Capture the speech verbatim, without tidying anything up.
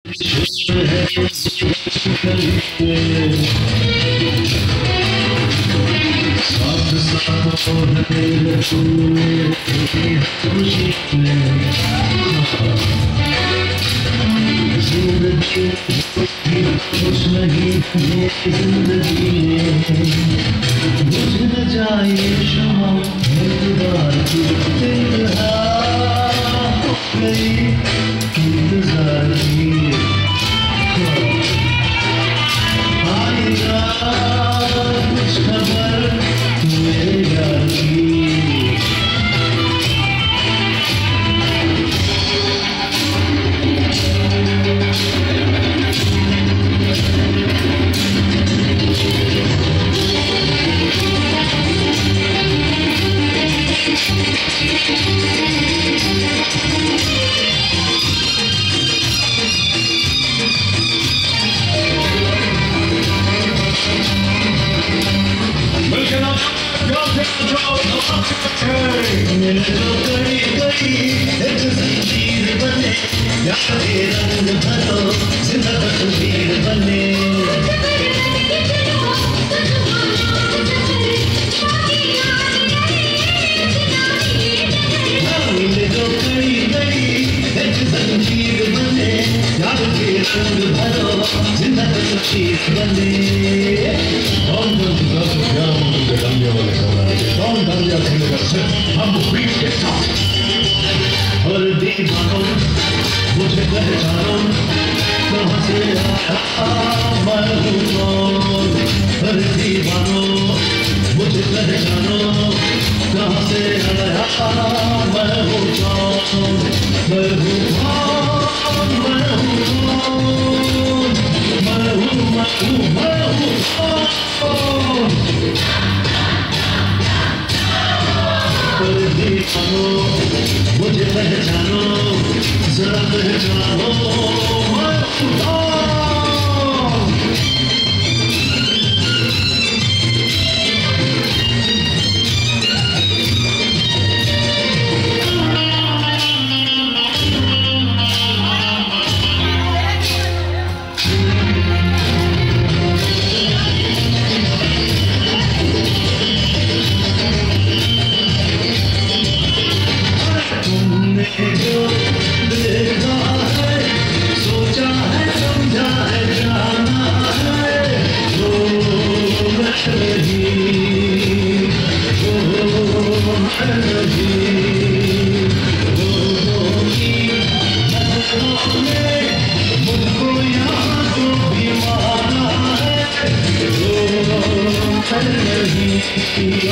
साथ साथ तेरे खुशी जिंदगी कुछ नहीं ये जिंदगी बुझ न जाए शमा इंतजार की इंतजार हो गई इंतजार की आएगा कुछ खबर मेरे यार की मेरे तो कड़ी कड़ी एक जंजीर बने यार ये रंग भरो जिंदा तस्वीर बने मेरे तो कड़ी कड़ी एक जंजीर बने यार ये रंग भरो जिंदा तस्वीर बने कौन कौन क्या मुझे डंडे वाले कौन डंडे खेलेगा सिर्फ हम बीच के साथ और दीवानों मुझे पहचानो कहाँ से आया मैं हूँ कौन और दीवानों मुझे पहचानो कहाँ से आया मैं हूँ कौन मैं हूँ कौन मैं हूँ कौन मैं हूँ मैं हूँ मैं हूँ कौन दीवानो मुझे पहचानो जरा पहचानो जो देखा है सोचा है समझा है जाना है वो मैं नहीं वो मैं नहीं वो की नजरों में मुझको यहाँ जो भी माना है वो मैं नहीं।